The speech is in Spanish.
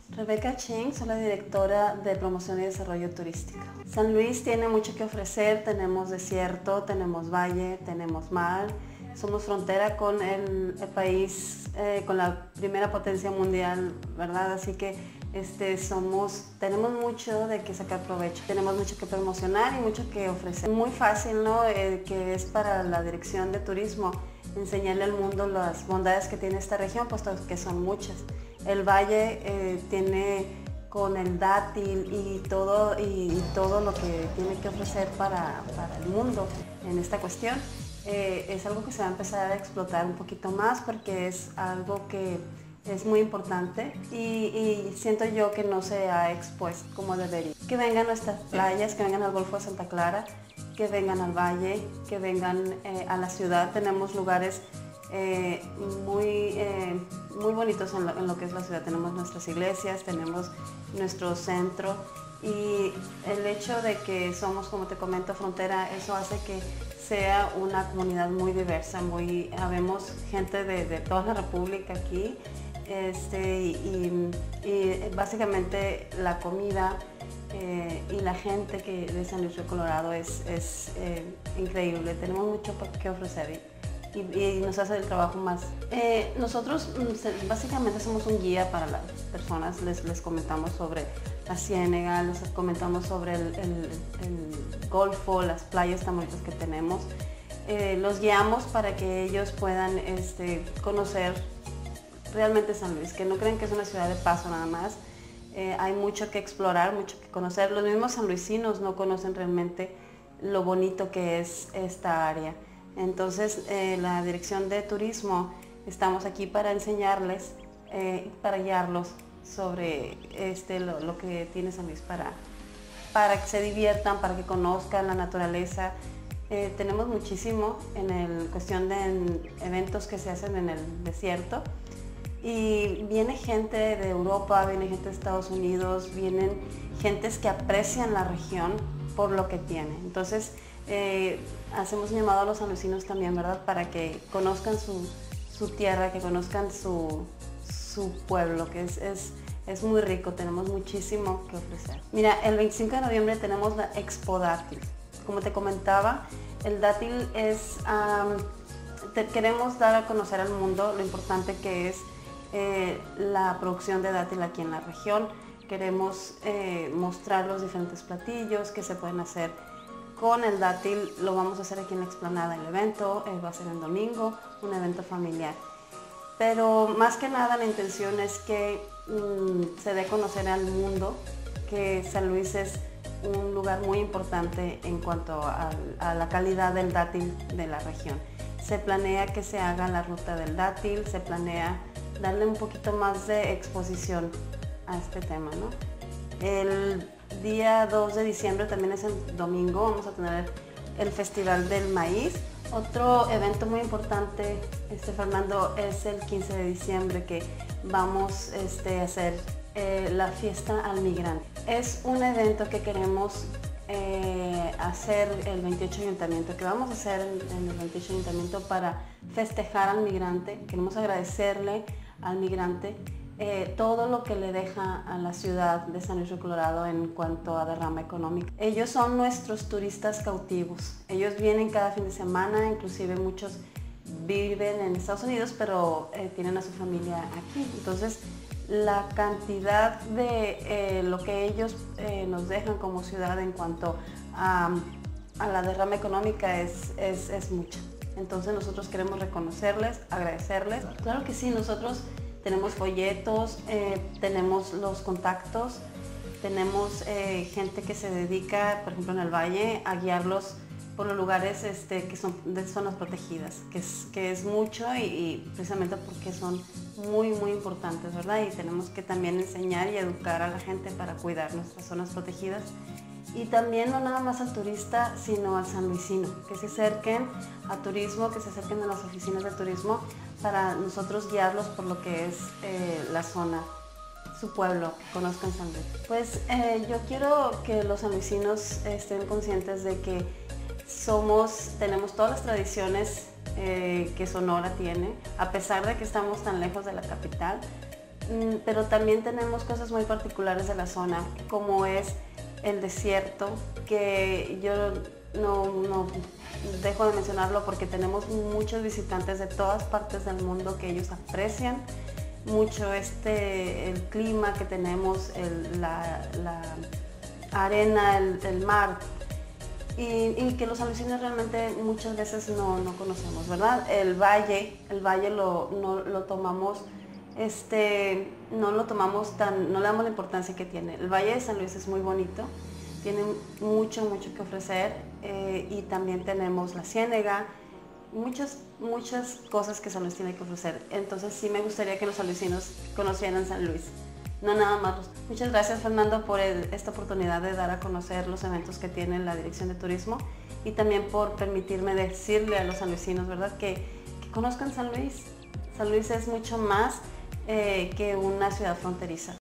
Rebeca Ching, soy la directora de Promoción y Desarrollo Turístico. San Luis tiene mucho que ofrecer, tenemos desierto, tenemos valle, tenemos mar, somos frontera con el país con la primera potencia mundial, ¿verdad? Así que tenemos mucho de qué sacar provecho, tenemos mucho que promocionar y mucho que ofrecer. Muy fácil, ¿no? Que es para la dirección de turismo enseñarle al mundo las bondades que tiene esta región, puesto que son muchas. El valle tiene con el dátil y todo lo que tiene que ofrecer para el mundo en esta cuestión. Es algo que se va a empezar a explotar un poquito más porque es algo que es muy importante y siento yo que no se ha expuesto como debería. Que vengan a nuestras playas, que vengan al Golfo de Santa Clara, que vengan al valle, que vengan a la ciudad. Tenemos lugares muy bonitos en lo que es la ciudad. Tenemos nuestras iglesias, tenemos nuestro centro y el hecho de que somos, como te comento, frontera, eso hace que sea una comunidad muy diversa, habemos gente de toda la república aquí y básicamente la comida y la gente de San Luis Río Colorado es increíble. Tenemos mucho que ofrecer y nos hace el trabajo más. Nosotros básicamente somos un guía para las personas, les comentamos sobre la ciénaga, les comentamos sobre el golfo, las playas tan bonitas que tenemos. Los guiamos para que ellos puedan conocer realmente San Luis, que no crean que es una ciudad de paso nada más. Hay mucho que explorar, mucho que conocer. Los mismos sanluisinos no conocen realmente lo bonito que es esta área. Entonces, la Dirección de Turismo estamos aquí para enseñarles, para guiarlos sobre lo que tiene San Luis para que se diviertan, para que conozcan la naturaleza. Tenemos muchísimo en cuestión de eventos que se hacen en el desierto. Y viene gente de Europa, viene gente de Estados Unidos, vienen gentes que aprecian la región por lo que tiene. Entonces, hacemos un llamado a los sanluisinos también, ¿verdad? Para que conozcan su tierra, que conozcan su pueblo, que es muy rico, tenemos muchísimo que ofrecer. Mira, el 25 de noviembre tenemos la Expo Dátil. Como te comentaba, el dátil queremos dar a conocer al mundo lo importante que es la producción de dátil aquí en la región. Queremos mostrar los diferentes platillos que se pueden hacer con el dátil. Lo vamos a hacer aquí en la explanada del evento, va a ser el domingo, un evento familiar. Pero más que nada la intención es que se dé a conocer al mundo que San Luis es un lugar muy importante en cuanto a la calidad del dátil de la región. Se planea que se haga la ruta del dátil, se planea darle un poquito más de exposición a este tema, ¿no? El día 2 de diciembre, también es el domingo, vamos a tener el Festival del Maíz. Otro evento muy importante, Fernando, es el 15 de diciembre que vamos a hacer la fiesta al migrante. Es un evento que queremos hacer el 28 Ayuntamiento, que vamos a hacer en el 28 Ayuntamiento para festejar al migrante. Queremos agradecerle al migrante todo lo que le deja a la ciudad de San Luis Río Colorado en cuanto a derrama económica. Ellos son nuestros turistas cautivos. Ellos vienen cada fin de semana, inclusive muchos viven en Estados Unidos, pero tienen a su familia aquí. Entonces, la cantidad de lo que ellos nos dejan como ciudad en cuanto a la derrama económica es mucha. Entonces nosotros queremos reconocerles, agradecerles. Claro que sí, nosotros tenemos folletos, tenemos los contactos, tenemos gente que se dedica, por ejemplo en el valle, a guiarlos por los lugares que son de zonas protegidas, que es mucho y precisamente porque son muy importantes, ¿verdad? Y tenemos que también enseñar y educar a la gente para cuidar nuestras zonas protegidas. Y también no nada más al turista, sino al sanluisino, que se acerquen a turismo, que se acerquen a las oficinas de turismo para nosotros guiarlos por lo que es la zona, su pueblo, que conozcan San Luis. Pues yo quiero que los sanluisinos estén conscientes de que tenemos todas las tradiciones que Sonora tiene, a pesar de que estamos tan lejos de la capital. pero también tenemos cosas muy particulares de la zona, como es el desierto, que yo no dejo de mencionarlo porque tenemos muchos visitantes de todas partes del mundo que ellos aprecian mucho el clima que tenemos, la arena, el mar, y que los sanluisinos realmente muchas veces no conocemos, ¿verdad? El valle no lo tomamos, no le damos la importancia que tiene. El Valle de San Luis es muy bonito, tiene mucho que ofrecer, y también tenemos la Ciénega, muchas cosas que San Luis tiene que ofrecer. Entonces sí me gustaría que los sanluisinos conocieran San Luis, no nada más. Muchas gracias, Fernando, por esta oportunidad de dar a conocer los eventos que tiene la Dirección de Turismo, y también por permitirme decirle a los sanluisinos, ¿verdad?, que conozcan San Luis. San Luis es mucho más que una ciudad fronteriza.